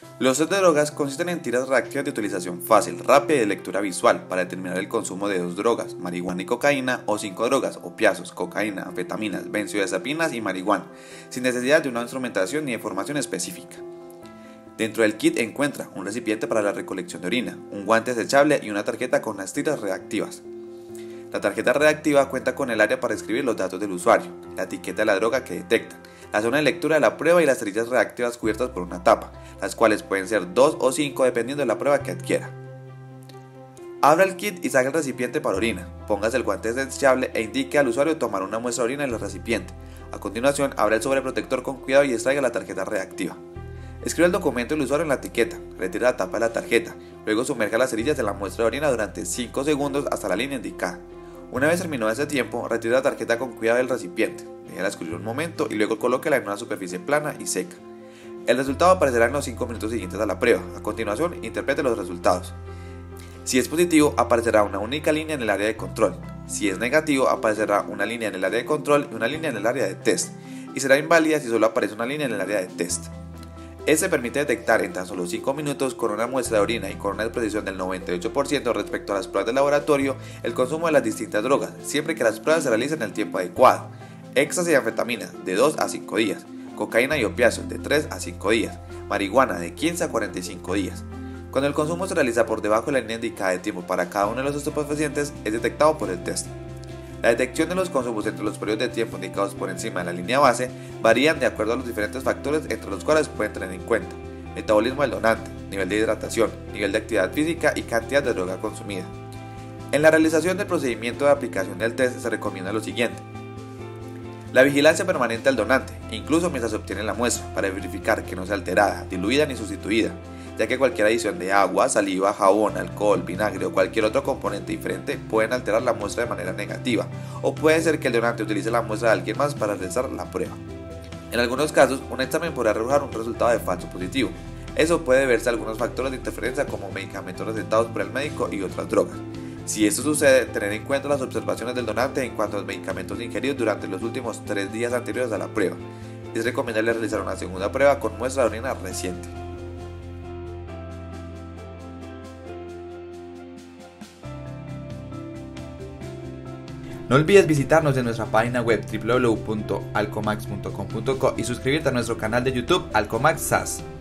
Los test de drogas consisten en tiras reactivas de utilización fácil, rápida y de lectura visual para determinar el consumo de 2 drogas, marihuana y cocaína, o 5 drogas, opiáceos, cocaína, anfetaminas, benzodiazepinas y marihuana, sin necesidad de una instrumentación ni de formación específica. Dentro del kit encuentra un recipiente para la recolección de orina, un guante desechable y una tarjeta con las tiras reactivas. La tarjeta reactiva cuenta con el área para escribir los datos del usuario, la etiqueta de la droga que detecta, la zona de lectura de la prueba y las cerillas reactivas cubiertas por una tapa, las cuales pueden ser 2 o 5 dependiendo de la prueba que adquiera. Abra el kit y saque el recipiente para orina, póngase el guante desechable e indique al usuario tomar una muestra de orina en el recipiente. A continuación, abra el sobreprotector con cuidado y extraiga la tarjeta reactiva. Escriba el documento del usuario en la etiqueta, retire la tapa de la tarjeta, luego sumerja las cerillas en la muestra de orina durante 5 segundos hasta la línea indicada. Una vez terminado ese tiempo, retire la tarjeta con cuidado del recipiente, déjela escurrir un momento y luego colóquela en una superficie plana y seca. El resultado aparecerá en los 5 minutos siguientes a la prueba. A continuación, interprete los resultados. Si es positivo, aparecerá una única línea en el área de control. Si es negativo, aparecerá una línea en el área de control y una línea en el área de test, y será inválida si solo aparece una línea en el área de test. Este permite detectar en tan solo 5 minutos con una muestra de orina y con una precisión del 98% respecto a las pruebas de laboratorio el consumo de las distintas drogas, siempre que las pruebas se realicen en el tiempo adecuado. Éxtasis y anfetamina de 2 a 5 días, cocaína y opiáceos de 3 a 5 días, marihuana de 15 a 45 días. Cuando el consumo se realiza por debajo de la línea indicada de tiempo para cada uno de los estupefacientes, es detectado por el test. La detección de los consumos entre los periodos de tiempo indicados por encima de la línea base varían de acuerdo a los diferentes factores entre los cuales pueden tener en cuenta: metabolismo del donante, nivel de hidratación, nivel de actividad física y cantidad de droga consumida. En la realización del procedimiento de aplicación del test se recomienda lo siguiente: la vigilancia permanente al donante, incluso mientras se obtiene la muestra, para verificar que no sea alterada, diluida ni sustituida, ya que cualquier adición de agua, saliva, jabón, alcohol, vinagre o cualquier otro componente diferente pueden alterar la muestra de manera negativa, o puede ser que el donante utilice la muestra de alguien más para realizar la prueba. En algunos casos, un examen podrá arrojar un resultado de falso positivo. Eso puede deberse a algunos factores de interferencia como medicamentos recetados por el médico y otras drogas. Si esto sucede, tener en cuenta las observaciones del donante en cuanto a los medicamentos ingeridos durante los últimos 3 días anteriores a la prueba. Es recomendable realizar una segunda prueba con muestra de orina reciente. No olvides visitarnos en nuestra página web www.alcomax.com.co y suscribirte a nuestro canal de YouTube Alcomax SAS.